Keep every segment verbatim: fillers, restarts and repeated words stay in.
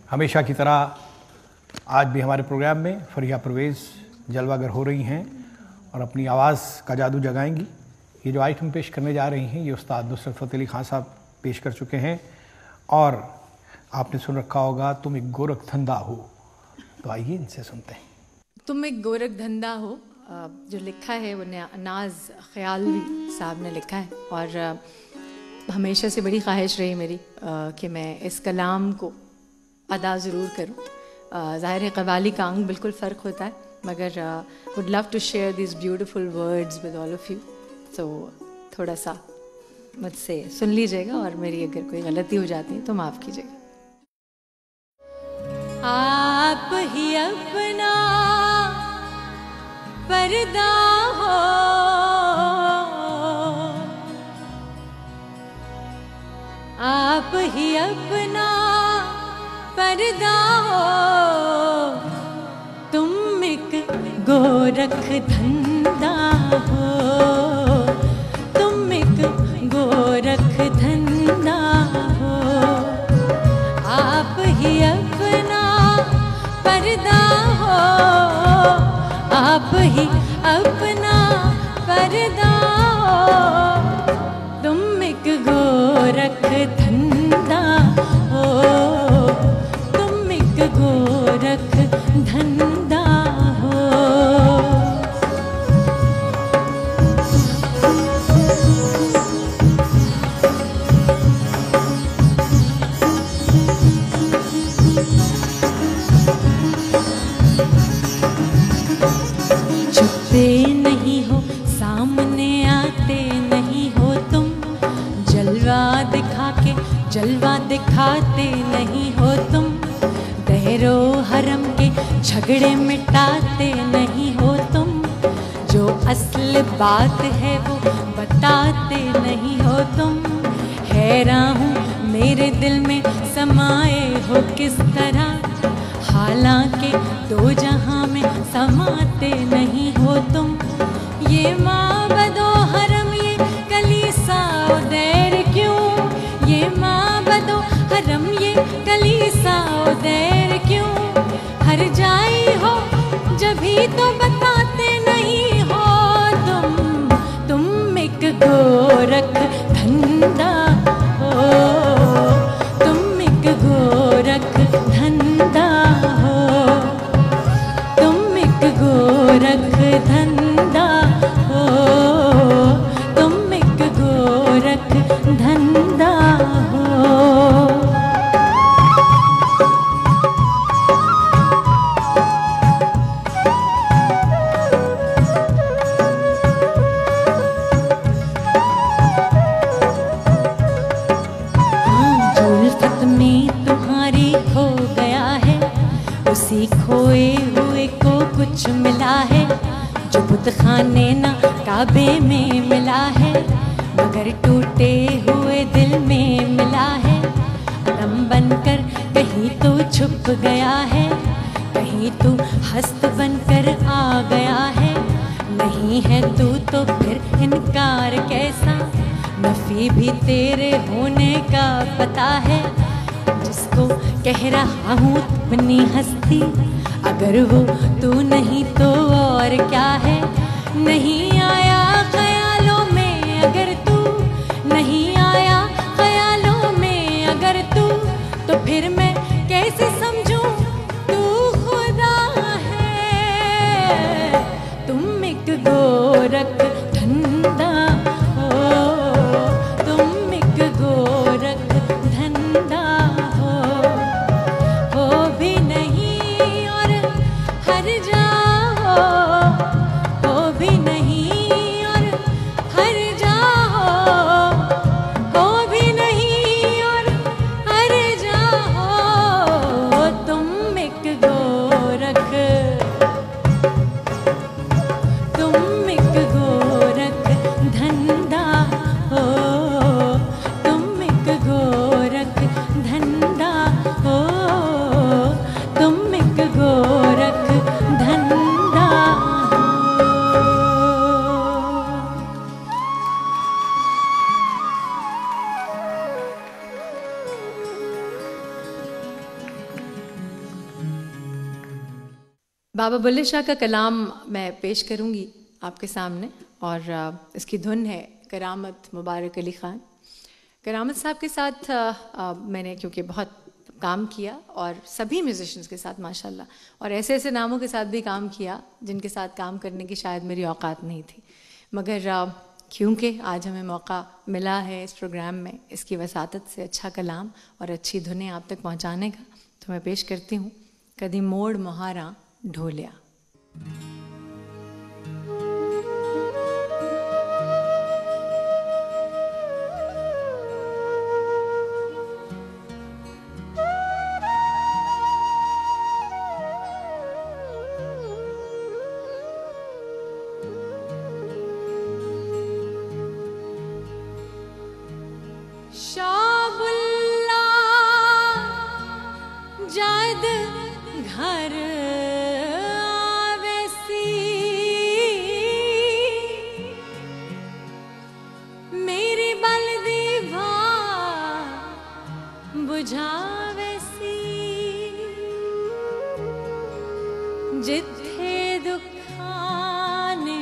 हमेशा की तरह आज भी हमारे प्रोग्राम में फरिया परवेज़ जलवागर हो रही हैं और अपनी आवाज़ का जादू जगाएंगी। ये जो आइटम पेश करने जा रही हैं ये उस्ताद नुसरत फ़तेह अली खान साहब पेश कर चुके हैं और आपने सुन रखा होगा तुम एक गोरख धंधा हो। तो आइए इनसे सुनते हैं। तुम एक गोरख धंधा हो जो लिखा है वो नाज ख्यालवी साहब ने लिखा है और हमेशा से बड़ी ख्वाहिश रही मेरी कि मैं इस कलाम को अदा ज़रूर करूं। ज़ाहिर है कव्वाली का अंग बिल्कुल फ़र्क होता है मगर would love to share this beautiful words with all of you. तो थोड़ा सा मुझसे सुन लीजिएगा और मेरी अगर कोई गलती हो जाती है तो माफ़ कीजिएगा। आप ही अपना पर्दा हो, आप ही अपना पर्दा हो, तुम एक गोरख धंधा हो, तुम एक गोरख धंधा हो, आप ही अपना पर्दा हो, आप ही अपना पर्दा हो, तुम एक गोरख धंधा हो, तुम एक गोरख धंधा हो। छुपते नहीं हो, सामने आते नहीं हो तुम, जलवा दिखा के जलवा दिखाते नहीं हो तुम, दहरो हरम के झगड़े मिटाते नहीं हो तुम, जो असल बात है वो बताते नहीं हो तुम। हैरान हूँ मेरे दिल में समाए हो किस तरह, हालांकि दो जहां में समाते नहीं हो तुम। ये माबदो हरम ये कलीसा उदैर क्यों, ये माबदो हरम ये कलीसा उदैर क्यों, हर जाई हो जभी तो बताते नहीं हो तुम, तुम एक गोरख धंधा हो, तुम एक गोरख धंधा हो, तुम एक गोरख धंधा हो, तुम एक गोरख धंधा हो। जुल्फत में तुम्हारी खो गया है, उसी खोए हुए को कुछ मिला है, जो बुत खाने ना काबे में मिला है, मगर टूटे हुए दिल में मिला है। दम बनकर कहीं तो छुप गया है, कहीं तू हस्त बनकर आ गया है, नहीं है तू तो फिर इनकार कैसा, नफी भी तेरे होने का पता है, जिसको कह रहा हूँ अपनी हस्ती, अगर वो तू नहीं तो और क्या है। नहीं आया ख्यालों में अगर तू, नहीं आया ख्यालों में अगर तू, तो फिर मैं कैसे समझूं तू खुदा है। तुम एक गोरख धंधा हो, तुम एक गोरख धंधा हो, हो भी नहीं और हर जाओ, हो भी नहीं और हर जाओ, हो भी नहीं और हर जाओ, बाबा बुल्ले शाह का कलाम मैं पेश करूंगी आपके सामने, और इसकी धुन है करामत मुबारक अली ख़ान। करामत साहब के साथ आ, मैंने क्योंकि बहुत काम किया और सभी म्यूजिशियंस के साथ माशाल्लाह, और ऐसे ऐसे नामों के साथ भी काम किया जिनके साथ काम करने की शायद मेरी औकात नहीं थी, मगर आ, क्योंकि आज हमें मौका मिला है इस प्रोग्राम में इसकी वसातत से अच्छा कलाम और अच्छी धुनें आप तक पहुंचाने का, तो मैं पेश करती हूँ कदी मोड़ मुहारा ढोलिया। शाबुल्ला जद घर आवेसी, मेरी बलदी भा बुझावेसी, जिथे दुखाने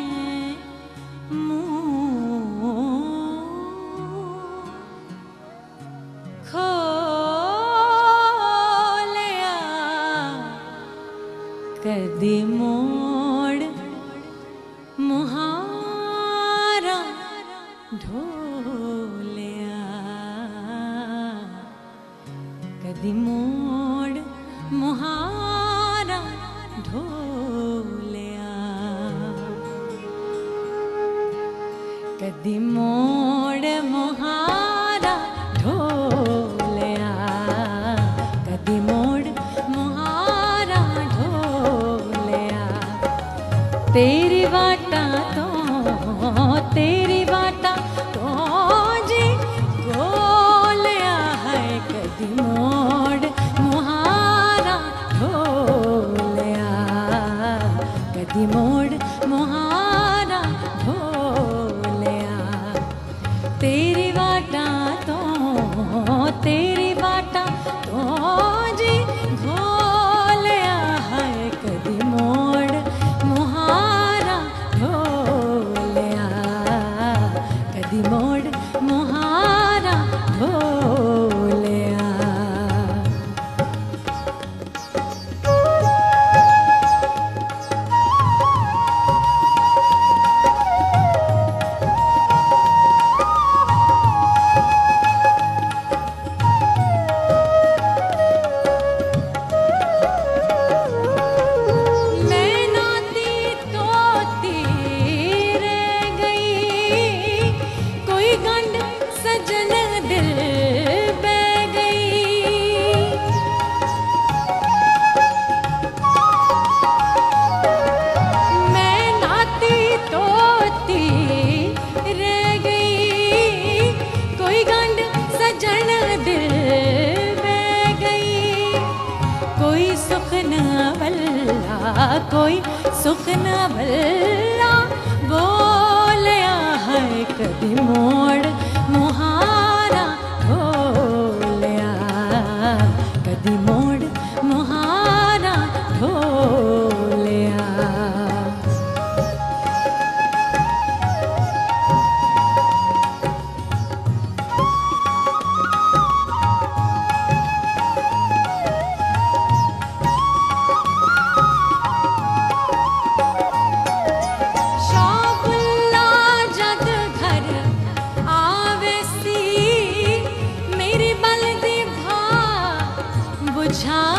कदी मोड़ मुहारा ढोलिया, कदी मोड़ मुहारा ढोलिया, कदी मोड़ मुहारा ढोलिया, कदी मोड़ मुहारा ढोलिया, तेरी वाटा तो तेरी वाटा तो जी गोलिया है, कदी मोड़ मुहारा ढोलिया, कदी मोड़ मुहारा ढोलिया, तेरी वाटा तो तेरी वाटा तो जी घोलिया है, कदी मोड़ मुहारा ढोलिया, कदी मोड़ मुहारा ढोलिया। कोई सुख न भला बोलिया है, कदी मोड़ मुहारा ढोलिया, कदी मोड़ मुहारा ढोलिया। बुझा